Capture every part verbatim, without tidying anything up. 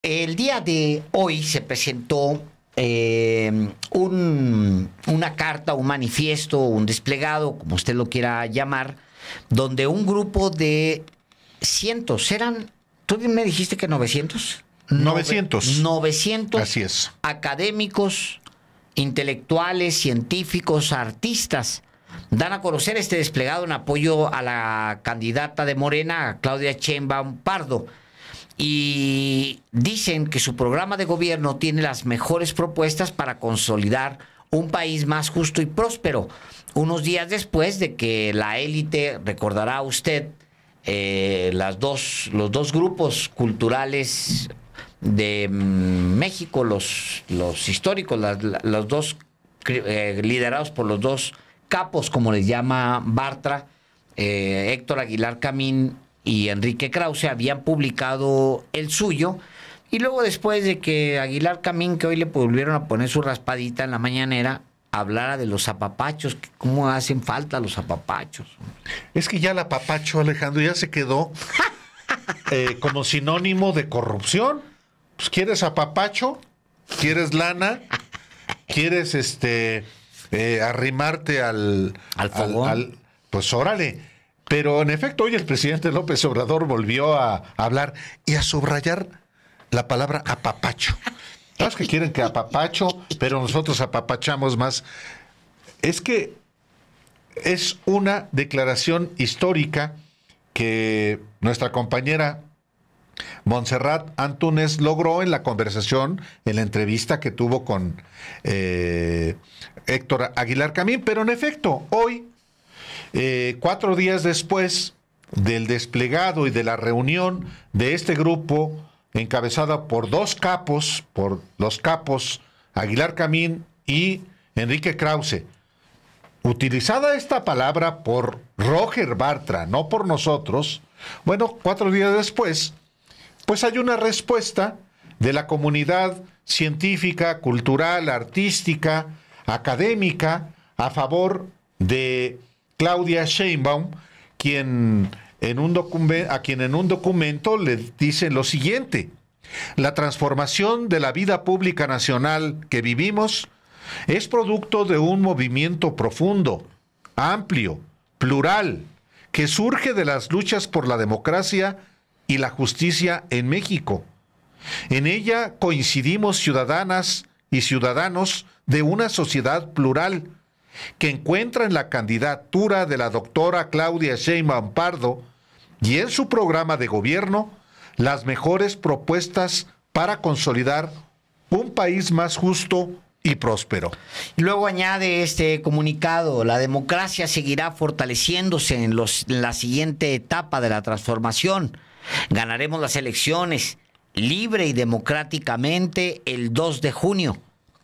El día de hoy se presentó eh, un, una carta, un manifiesto, un desplegado, como usted lo quiera llamar, donde un grupo de cientos, eran, tú me dijiste que novecientos. novecientos. novecientos Así es. Académicos, intelectuales, científicos, artistas, dan a conocer este desplegado en apoyo a la candidata de Morena, a Claudia Sheinbaum Pardo. Y dicen que su programa de gobierno tiene las mejores propuestas para consolidar un país más justo y próspero. Unos días después de que la élite, recordará usted, eh, las dos, los dos grupos culturales de mm, México, los, los históricos, las, los dos eh, liderados por los dos capos, como les llama Bartra, eh, Héctor Aguilar Camín y Enrique Krause, habían publicado el suyo, y luego después de que Aguilar Camín, que hoy le volvieron a poner su raspadita en la mañanera, hablara de los apapachos, que cómo hacen falta los apapachos. Es que ya el apapacho, Alejandro, ya se quedó eh, como sinónimo de corrupción. Pues, ¿quieres apapacho? ¿Quieres lana? ¿Quieres este eh, arrimarte al, al fogón? Al, al, pues órale. Pero en efecto, hoy el presidente López Obrador volvió a, a hablar y a subrayar la palabra apapacho. Los que quieren que apapacho, pero nosotros apapachamos más. Es que es una declaración histórica que nuestra compañera Montserrat Antúnez logró en la conversación, en la entrevista que tuvo con eh, Héctor Aguilar Camín. Pero en efecto, hoy, Eh, cuatro días después del desplegado y de la reunión de este grupo, encabezada por dos capos, por los capos Aguilar Camín y Enrique Krause, utilizada esta palabra por Roger Bartra, no por nosotros, bueno, cuatro días después, pues hay una respuesta de la comunidad científica, cultural, artística, académica, a favor de Claudia Sheinbaum, quien en un a quien en un documento le dicen lo siguiente: la transformación de la vida pública nacional que vivimos es producto de un movimiento profundo, amplio, plural, que surge de las luchas por la democracia y la justicia en México. En ella coincidimos ciudadanas y ciudadanos de una sociedad plural, que encuentra en la candidatura de la doctora Claudia Sheinbaum Pardo y en su programa de gobierno las mejores propuestas para consolidar un país más justo y próspero. Y luego añade este comunicado: la democracia seguirá fortaleciéndose en, los, en la siguiente etapa de la transformación. Ganaremos las elecciones libre y democráticamente el dos de junio.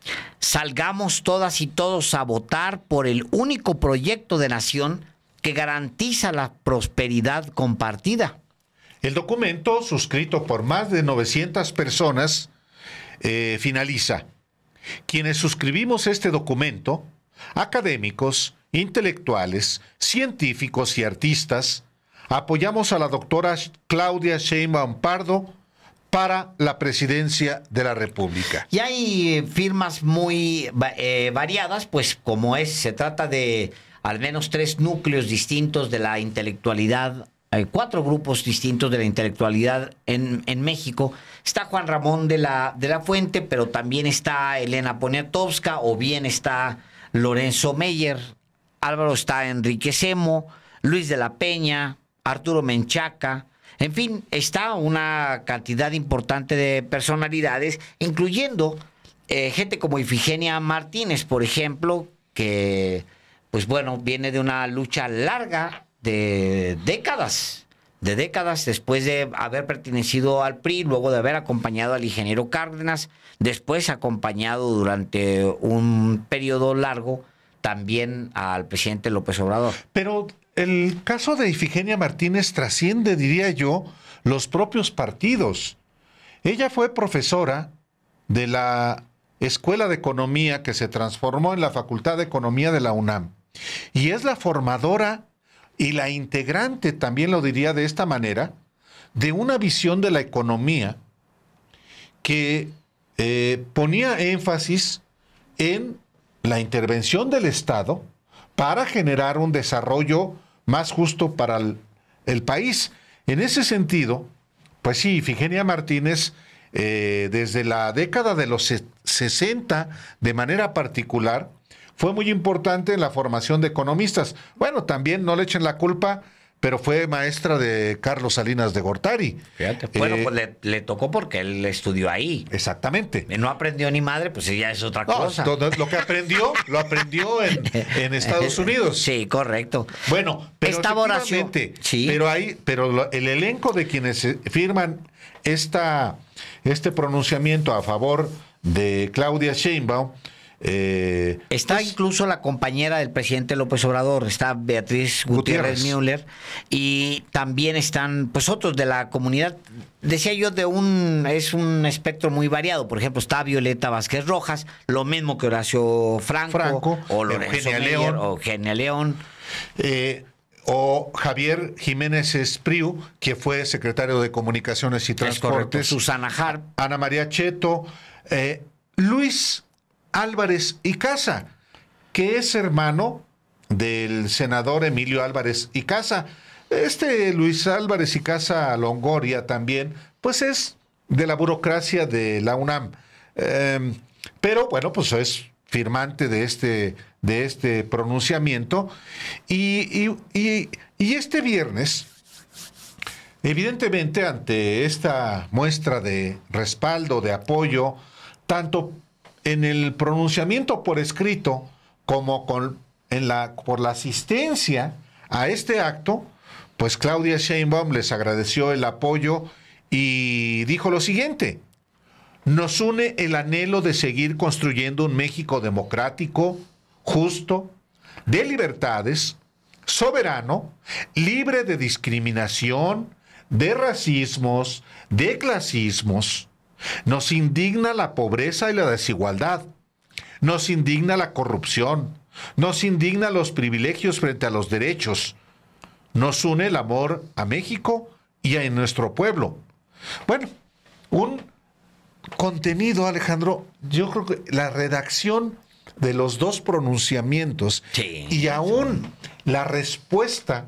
Salgamos todas y todos a votar por el único proyecto de nación que garantiza la prosperidad compartida. El documento, suscrito por más de novecientas personas, eh, finaliza: quienes suscribimos este documento, académicos, intelectuales, científicos y artistas, apoyamos a la doctora Claudia Sheinbaum Pardo para la presidencia de la República. Y hay firmas muy eh, variadas, pues como es, se trata de al menos tres núcleos distintos de la intelectualidad, eh, cuatro grupos distintos de la intelectualidad en, en México. Está Juan Ramón de la, de la Fuente, pero también está Elena Poniatowska, o bien está Lorenzo Meyer, Álvaro está Enrique Semo, Luis de la Peña, Arturo Menchaca. En fin, está una cantidad importante de personalidades, incluyendo eh, gente como Ifigenia Martínez, por ejemplo, que, pues bueno, viene de una lucha larga de décadas, de décadas después de haber pertenecido al P R I, luego de haber acompañado al ingeniero Cárdenas, después acompañado durante un periodo largo también al presidente López Obrador. Pero el caso de Ifigenia Martínez trasciende, diría yo, los propios partidos. Ella fue profesora de la Escuela de Economía que se transformó en la Facultad de Economía de la UNAM. Y es la formadora y la integrante, también lo diría de esta manera, de una visión de la economía que eh, ponía énfasis en la intervención del Estado para generar un desarrollo más justo para el, el país. En ese sentido, pues sí, Ifigenia Martínez, eh, desde la década de los sesenta, de manera particular, fue muy importante en la formación de economistas. Bueno, también no le echen la culpa, pero fue maestra de Carlos Salinas de Gortari. Fíjate. Bueno, eh, pues le, le tocó porque él estudió ahí. Exactamente. No aprendió ni madre, pues ya es otra no, cosa. Todo lo que aprendió, lo aprendió en, en Estados Unidos. Sí, correcto. Bueno, pero esta votación, sí. pero hay, pero lo, el elenco de quienes firman esta, este pronunciamiento a favor de Claudia Sheinbaum. Eh, está pues, incluso la compañera del presidente López Obrador, está Beatriz Gutiérrez, Gutiérrez Müller, y también están pues otros de la comunidad, decía yo, de un es un espectro muy variado. Por ejemplo, está Violeta Vázquez Rojas, lo mismo que Horacio Franco, Franco o Lorenzo Eugenia Meyer, León, o Eugenia León. Eh, o Javier Jiménez Espriu, que fue secretario de Comunicaciones y Transportes. Susana Harp. Ana María Cheto. Eh, Luis Álvarez y Casa, que es hermano del senador Emilio Álvarez y Casa. Este Luis Álvarez y Casa Longoria también, pues es de la burocracia de la UNAM. Eh, pero bueno, pues es firmante de este, de este pronunciamiento. Y, y, y, y este viernes, evidentemente, ante esta muestra de respaldo, de apoyo, tanto en el pronunciamiento por escrito como con, en la, por la asistencia a este acto, pues Claudia Sheinbaum les agradeció el apoyo y dijo lo siguiente: nos une el anhelo de seguir construyendo un México democrático, justo, de libertades, soberano, libre de discriminación, de racismos, de clasismos. Nos indigna la pobreza y la desigualdad. Nos indigna la corrupción. Nos indigna los privilegios frente a los derechos. Nos une el amor a México y a nuestro pueblo. Bueno, un contenido, Alejandro, yo creo que la redacción de los dos pronunciamientos sí, y aún la respuesta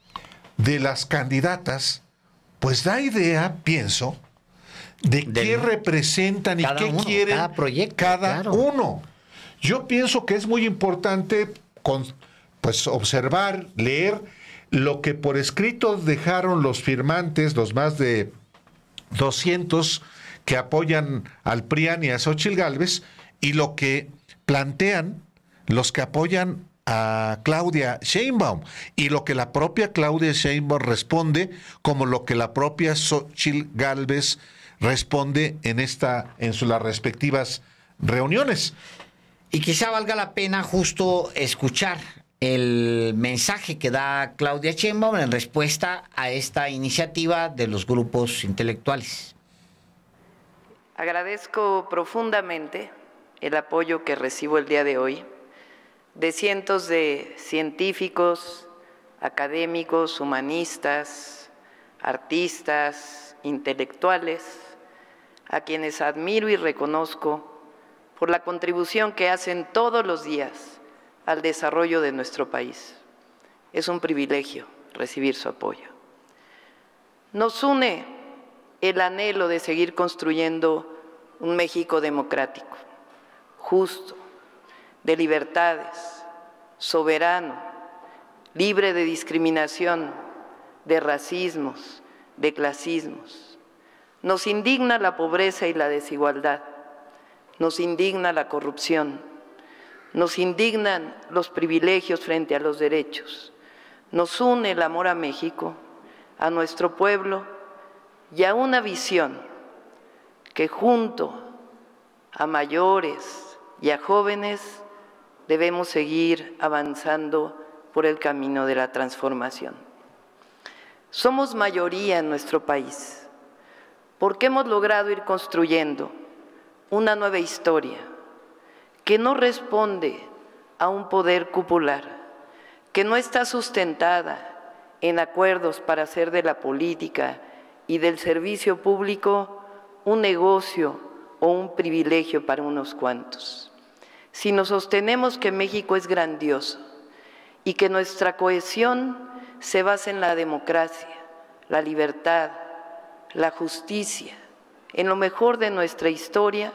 de las candidatas, pues da idea, pienso, de Del, qué representan y qué uno, quieren cada, proyecto, cada claro. uno. Yo pienso que es muy importante con, pues, observar, leer lo que por escrito dejaron los firmantes, los más de doscientos que apoyan al PRIAN y a Xóchitl Gálvez, y lo que plantean los que apoyan a Claudia Sheinbaum, y lo que la propia Claudia Sheinbaum responde, como lo que la propia Xóchitl Gálvez responde en esta, en sus las respectivas reuniones. Y quizá valga la pena justo escuchar el mensaje que da Claudia Sheinbaum en respuesta a esta iniciativa de los grupos intelectuales. Agradezco profundamente el apoyo que recibo el día de hoy de cientos de científicos, académicos, humanistas, artistas, intelectuales, a quienes admiro y reconozco por la contribución que hacen todos los días al desarrollo de nuestro país. Es un privilegio recibir su apoyo. Nos une el anhelo de seguir construyendo un México democrático, justo, de libertades, soberano, libre de discriminación, de racismos, de clasismos. Nos indigna la pobreza y la desigualdad, nos indigna la corrupción, nos indignan los privilegios frente a los derechos, nos une el amor a México, a nuestro pueblo y a una visión que junto a mayores y a jóvenes debemos seguir avanzando por el camino de la transformación. Somos mayoría en nuestro país, porque hemos logrado ir construyendo una nueva historia que no responde a un poder cupular, que no está sustentada en acuerdos para hacer de la política y del servicio público un negocio o un privilegio para unos cuantos, sino sostenemos que México es grandioso y que nuestra cohesión se basa en la democracia, la libertad, la justicia, en lo mejor de nuestra historia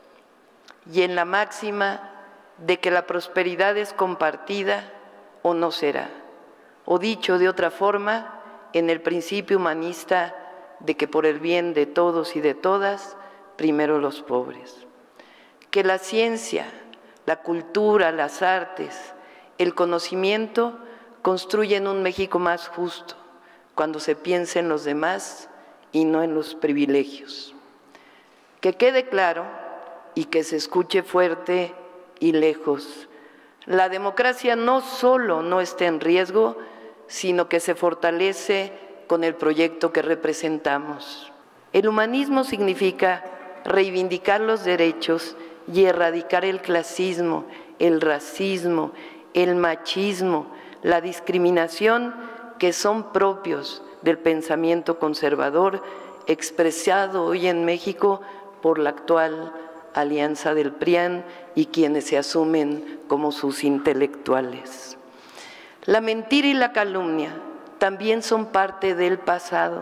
y en la máxima de que la prosperidad es compartida o no será, o dicho de otra forma, en el principio humanista de que por el bien de todos y de todas, primero los pobres. Que la ciencia, la cultura, las artes, el conocimiento construyen un México más justo cuando se piensa en los demás y no en los privilegios. Que quede claro y que se escuche fuerte y lejos, la democracia no solo no está en riesgo, sino que se fortalece con el proyecto que representamos. El humanismo significa reivindicar los derechos y erradicar el clasismo, el racismo, el machismo, la discriminación que son propios del pensamiento conservador expresado hoy en México por la actual alianza del P R I A N y quienes se asumen como sus intelectuales. La mentira y la calumnia también son parte del pasado.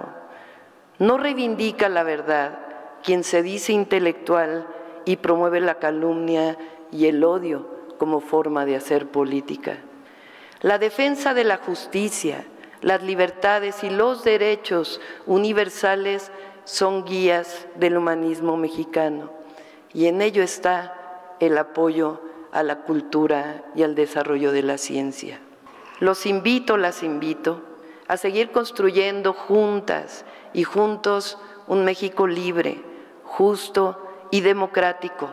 No reivindica la verdad quien se dice intelectual y promueve la calumnia y el odio como forma de hacer política. La defensa de la justicia, las libertades y los derechos universales son guías del humanismo mexicano y en ello está el apoyo a la cultura y al desarrollo de la ciencia. Los invito, las invito a seguir construyendo juntas y juntos un México libre, justo y democrático,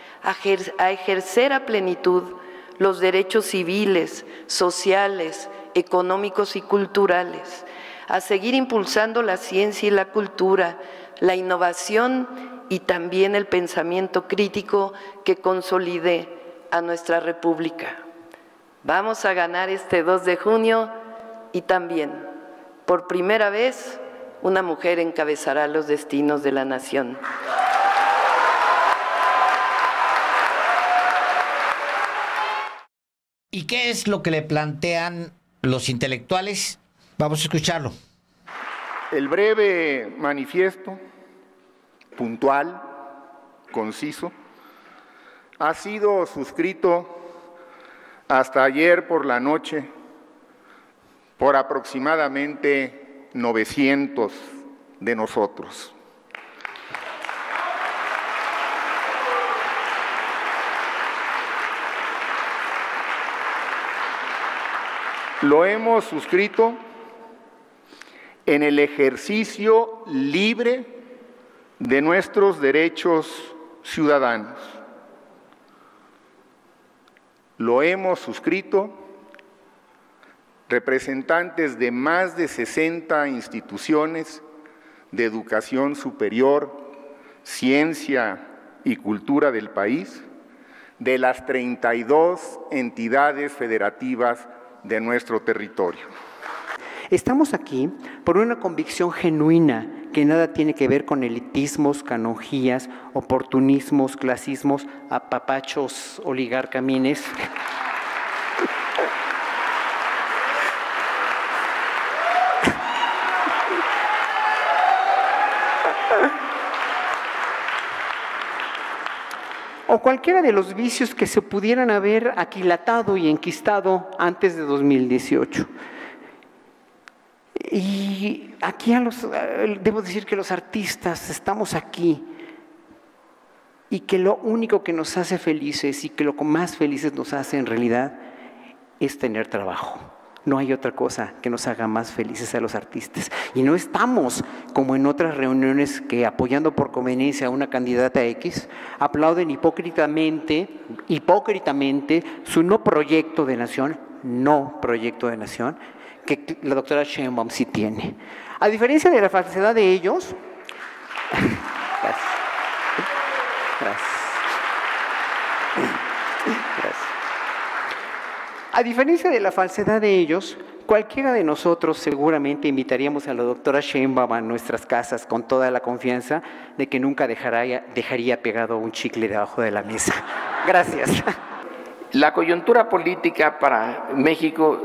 a ejercer a plenitud los derechos civiles, sociales, económicos y culturales, a seguir impulsando la ciencia y la cultura, la innovación y también el pensamiento crítico que consolide a nuestra República. Vamos a ganar este dos de junio y también, por primera vez, una mujer encabezará los destinos de la nación. ¿Y qué es lo que le plantean los intelectuales? Vamos a escucharlo. El breve manifiesto, puntual, conciso, ha sido suscrito hasta ayer por la noche por aproximadamente novecientos de nosotros. Lo hemos suscrito en el ejercicio libre de nuestros derechos ciudadanos. Lo hemos suscrito representantes de más de sesenta instituciones de educación superior, ciencia y cultura del país, de las treinta y dos entidades federativas de nuestro territorio. Estamos aquí por una convicción genuina que nada tiene que ver con elitismos, canonjías, oportunismos, clasismos, apapachos, oligarcamines. O cualquiera de los vicios que se pudieran haber aquilatado y enquistado antes de dos mil dieciocho. Y aquí a los, debo decir que los artistas estamos aquí y que lo único que nos hace felices y que lo más felices nos hace en realidad es tener trabajo. No hay otra cosa que nos haga más felices a los artistas. Y no estamos como en otras reuniones que apoyando por conveniencia a una candidata X, aplauden hipócritamente, hipócritamente su no proyecto de nación, no proyecto de nación, que la doctora Sheinbaum sí tiene. A diferencia de la falsedad de ellos, gracias. Gracias. Gracias. A diferencia de la falsedad de ellos, cualquiera de nosotros seguramente invitaríamos a la doctora Sheinbaum a nuestras casas con toda la confianza de que nunca dejaría, dejaría pegado un chicle debajo de la mesa. Gracias. La coyuntura política para México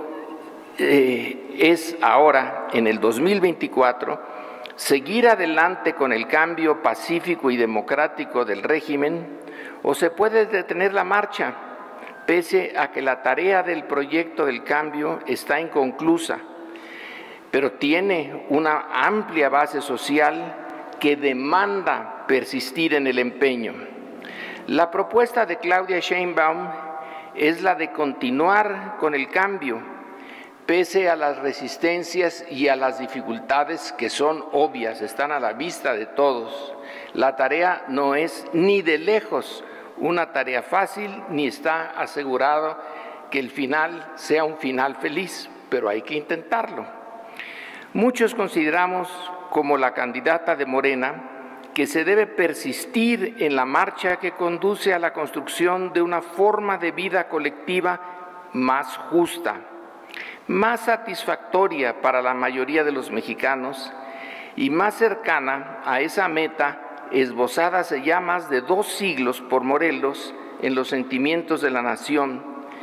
eh, es ahora, en el dos mil veinticuatro, seguir adelante con el cambio pacífico y democrático del régimen, o se puede detener la marcha, pese a que la tarea del proyecto del cambio está inconclusa, pero tiene una amplia base social que demanda persistir en el empeño. La propuesta de Claudia Sheinbaum es la de continuar con el cambio, pese a las resistencias y a las dificultades que son obvias, están a la vista de todos. La tarea no es ni de lejos una tarea fácil, ni está asegurado que el final sea un final feliz, pero hay que intentarlo. Muchos consideramos, como la candidata de Morena, que se debe persistir en la marcha que conduce a la construcción de una forma de vida colectiva más justa, más satisfactoria para la mayoría de los mexicanos y más cercana a esa meta esbozada hace ya más de dos siglos por Morelos en los sentimientos de la nación,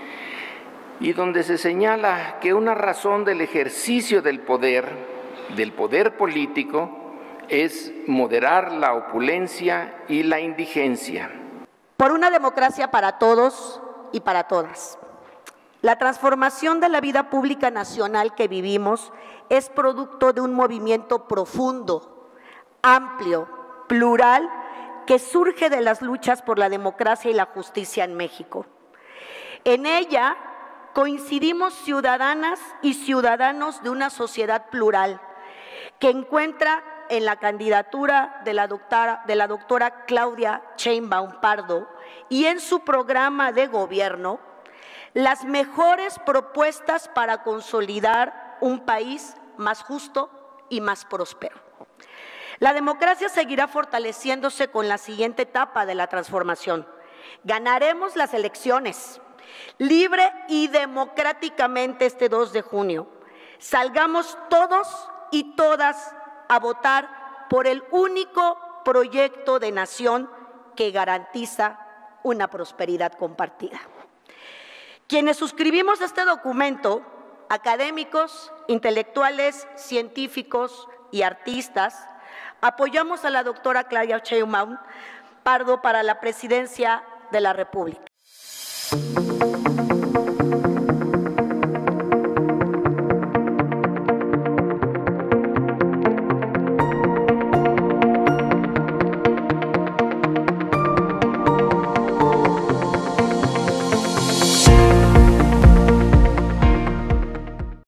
y donde se señala que una razón del ejercicio del poder, del poder político, es moderar la opulencia y la indigencia. Por una democracia para todos y para todas. La transformación de la vida pública nacional que vivimos es producto de un movimiento profundo, amplio, plural, que surge de las luchas por la democracia y la justicia en México. En ella coincidimos ciudadanas y ciudadanos de una sociedad plural que encuentra en la candidatura de la doctora, de la doctora Claudia Sheinbaum Pardo y en su programa de gobierno las mejores propuestas para consolidar un país más justo y más próspero. La democracia seguirá fortaleciéndose con la siguiente etapa de la transformación. Ganaremos las elecciones libre y democráticamente este dos de junio. Salgamos todos y todas a votar por el único proyecto de nación que garantiza una prosperidad compartida. Quienes suscribimos este documento, académicos, intelectuales, científicos y artistas, apoyamos a la doctora Claudia Sheinbaum Pardo para la presidencia de la República.